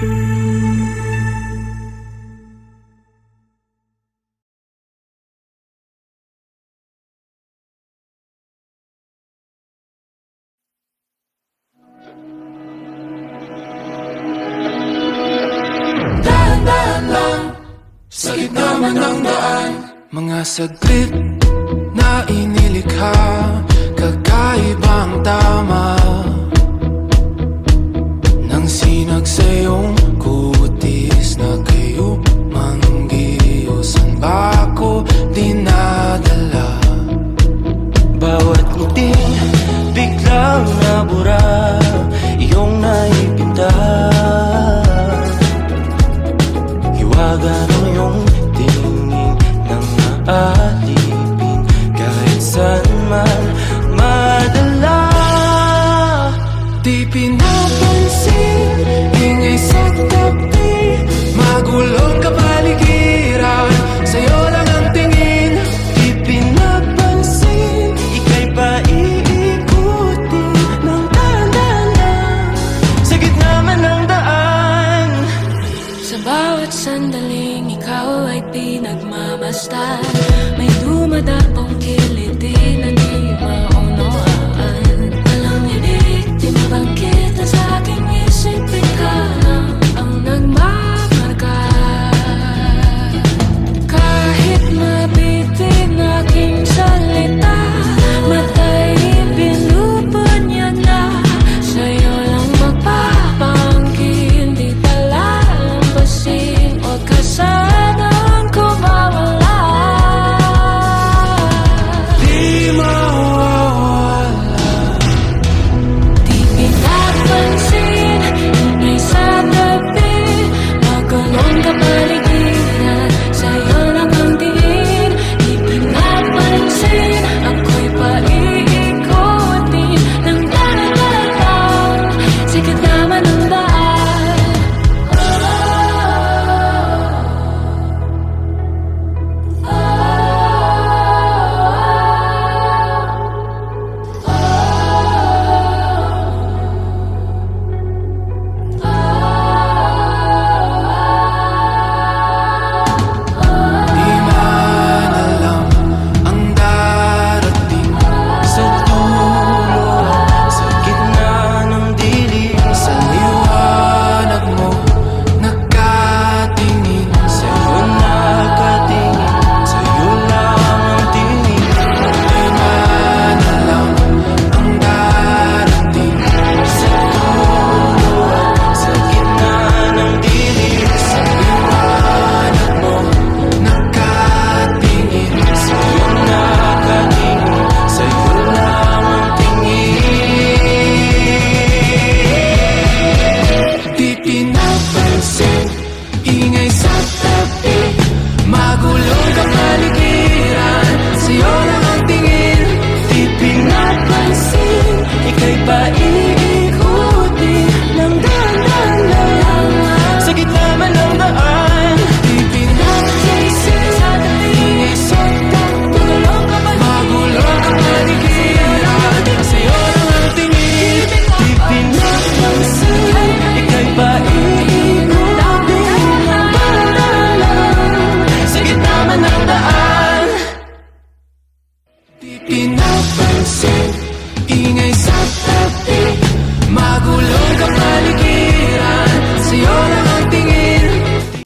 Daan-daan lang sa gitna man ng daan, mga saglit na inilikha, kakaibang tama nang sinag sa iyong kutis na kayo manggiyosan ba ako dinadala? Bawat ngiting biglang nabura, iyong naipinta, hiwaga ng iyong tingin nang maalipin kahit saan man madala. Di pinapansin, ingay sa tabi, magulong kapaligiran, sa'yo lang ang tingin. Di pinapansin, ika'y paiikutin ng daan-daan sa gitna man ng daan. Sa bawat sandaling ikaw ay pinagmamasdan, may dumadaan